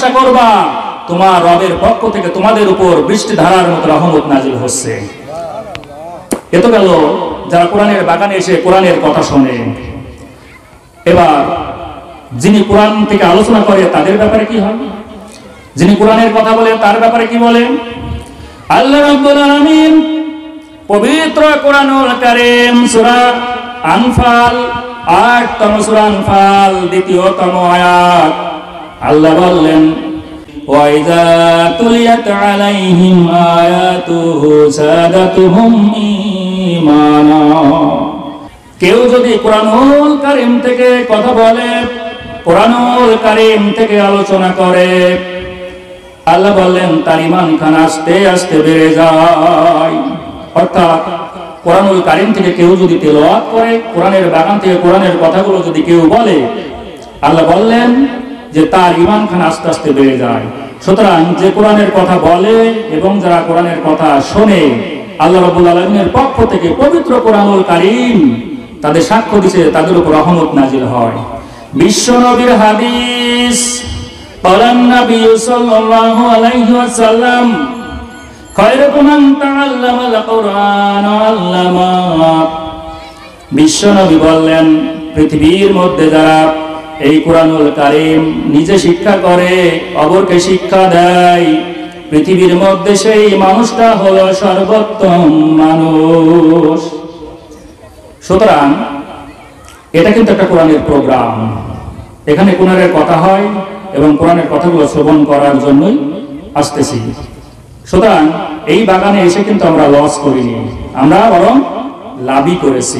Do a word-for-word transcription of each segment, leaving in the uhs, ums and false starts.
আশা করবা তোমার রবের পক্ষ থেকে তোমাদের উপর বৃষ্টি ধারার মতো রহমত নাজিল হচ্ছে। এ তো গেল যারা কোরআনের বাগানে এসে কোরআনের কথা শোনে। এবার যিনি কোরআন থেকে আলোচনা করে তাদের ব্যাপারে কি হয়? যিনি কোরআনের কথা বলে তার ব্যাপারে কি বলেন? আল্লাহ রাব্বুল আলামিন পবিত্র কোরআনুল কারীম সূরা আনফাল আটতম সূরা আনফাল দ্বিতীয়তম আয়াত আল্লাহ বললেন, ওয়াইযা তুলিয়াত আলাইহিম আয়াতুহু সাদাতুহুম ঈমানা। কেউ যদি কোরআনুল কারীম থেকে কথা বলে, কোরআনুল কারীম থেকে আলোচনা করে, আল্লাহ বললেন তার ঈমান খান আস্তে আস্তে বেড়ে যায়। অর্থাৎ কোরআনুল কারীম থেকে কেউ যদি তেলাওয়াত করে, কোরআনের বাগান থেকে কোরআনের কথাগুলো যদি কেউ বলে, আল্লাহ বললেন যে তার ঈমান খান আস্তে আস্তে বেড়ে যায়। সুতরাং যে কোরআনের কথা বলে এবং যারা কোরআনের কথা শোনে, আল্লাহ রাব্বুল আলামিনের পক্ষ থেকে পবিত্র কোরআনুল কারীম তাদের সাক্ষ্য দিছে, তাদের উপর রহমত নাজিল হয়। বিশ্ব নবীর হাদিস, ক্বালান নবী সাল্লাল্লাহু আলাইহি ওয়াসাল্লাম, খায়রুকুম মান তাআল্লামাল কুরআন ওয়া আল্লামা। বিশ্ব নবী বললেন, পৃথিবীর মধ্যে যারা এই কোরআনুল কারীম নিজে শিক্ষা করে, অপরকে শিক্ষা দেয়, পৃথিবীর মধ্যে সেই মানুষটা হলো সর্বোত্তম মানুষ। সুতরাং এটা কিন্তু একটা কোরআনের প্রোগ্রাম। এখানে কোরআনের কথা হয় এবং কোরআনের কথাগুলো শ্রবণ করার জন্যই আসতেছি। সুতরাং এই বাগানে এসে কিন্তু আমরা লস করিনি, আমরা বরং লাভই করেছি।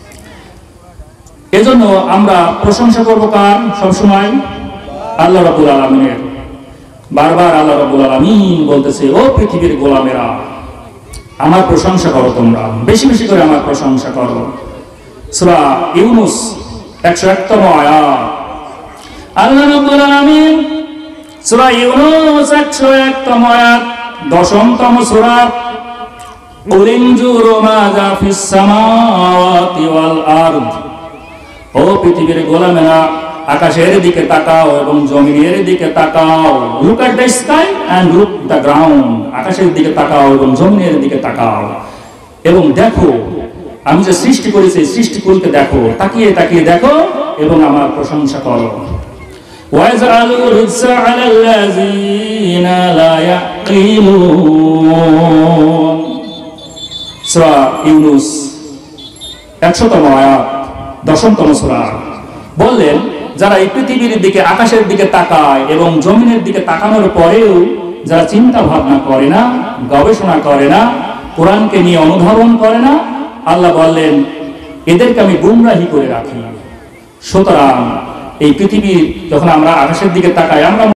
এজন্য আমরা প্রশংসা করবো কার? সবসময় আল্লাহ রাব্বুল আলামিনের। বারবার আল্লাহ রাব্বুল আলামিন বলতেছে, ও পৃথিবীর গোলামেরা, আমার প্রশংসা করো, তোমরা বেশি বেশি করে আমার প্রশংসা করো। সূরা ইউনূস একশো একতম আয়াত আল্লাহ রাব্বুল আলামিন, সূরা ইউনূস একশো একতম আয়াত দশমতম সূরা, উলিনজুরু মাযা ফিস সামাওয়াতি ওয়াল আরদ। ও পৃথিবীর গোলামেরা, আকাশের দিকে তাকাও এবং জমিনের দিকে তাকাও। Look at the sky and look the ground. আকাশের দিকে তাকাও এবং জমিনের দিকে তাকাও এবং দেখো আমি যে সৃষ্টি করেছি, সৃষ্টিকুলকে দেখো, তাকিয়ে তাকিয়ে দেখো এবং আমার প্রশংসা করো। ওয়াজআলু রিজসা আলাল্লাযিনা লা ইয়াকিলুন। সূরা ইউনূস একশোতম আয়াত দশমতম সূরা। বললেন, যারা এই পৃথিবীর দিকে, আকাশের দিকে তাকায় এবং জমিনের দিকে তাকানোর পরেও যারা চিন্তা ভাবনা করে না, গবেষণা করে না, কোরআনকে নিয়ে অনুধাবন করে না, আল্লাহ বললেন এদেরকে আমি গুমরাহি করে রাখি। সুতরাং এই পৃথিবীর যখন আমরা আকাশের দিকে তাকাই, আমরা